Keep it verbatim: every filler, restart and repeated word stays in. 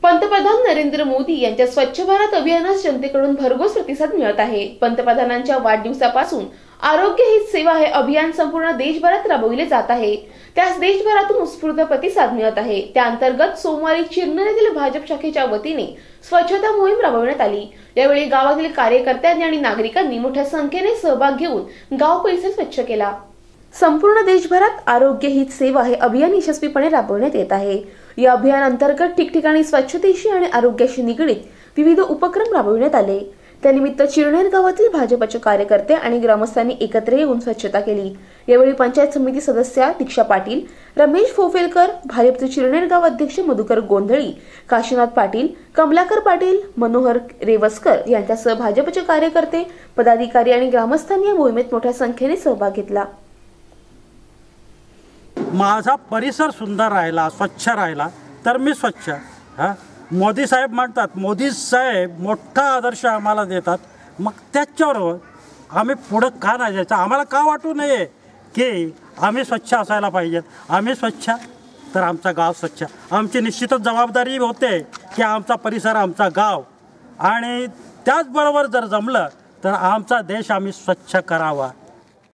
पंतप्रधान नरेंद्र मोदी यांच्या स्वच्छ भारत अभियानास जनतेकडून भरघोस प्रतिसाद मिळत आहे। पंतप्रधानांच्या वाढदिवसापासून आरोग्य हीच सेवा हे अभियान संपूर्ण देशभरात राबविले जात आहे। त्यास देशभरातून उत्स्फूर्त प्रतिसाद मिळत आहे। त्या अंतर्गत सोमवारी चिरनेर येथील भाजप शाखेच्या वतीने स्वच्छता मोहीम राबविण्यात आली। यावेळी गावातील कार्यकर्त्यांनी आणि नागरिकांनी मोठ्या संख्येने सहभाग घेऊन गाव परिसर स्वच्छ केला। संपूर्ण देशभरात आरोग्य हीच सेवा हे अभियान यशस्वीपणे राबवण्यात येत आहे। या अभियान अंतर्गत ठिकठिकाणी स्वच्छतेशी आणि आरोग्याशी निगडीत विविध उपक्रम राबविण्यात आले। त्यानिमित्त चिरनेर गावातील भाजपचे कार्यकर्ते आणि ग्रामस्थांनी एकत्र येऊन स्वच्छता केली। यावेळी पंचायत समिती सदस्या दीक्षा पाटील, रमेश फोफेलकर, भाजपचे चिरनेर गाव अध्यक्ष मधुकर गोंधळी, काशीनाथ पाटील, कमलाकर पाटील, मनोहर रेवस्कर यांच्यासह भाजपचे कार्यकर्ते, पदाधिकारी आणि ग्रामस्थांनी या मोहिमेत मोठ्या संख्येने सहभाग घेतला। माझा परिसर सुंदर राहिला, स्वच्छ राहिला तर मी स्वच्छ। हां, मोदी साहेब म्हणतात, मोदी साहेब मोठा आदर्श आम्हाला देतात, मग त्याच्यावर आम्ही पुढं का नाही जायचं? आम्हाला का वाटू नये की आम्ही स्वच्छ असायला पाहिजेत? आम्ही स्वच्छ तर आमचा गाव स्वच्छ। आमची निश्चितच जबाबदारी होते की आमचा परिसर, आमचा गाव आणि त्याचबरोबर जर जमलं तर आमचा देश आम्ही स्वच्छ करावा।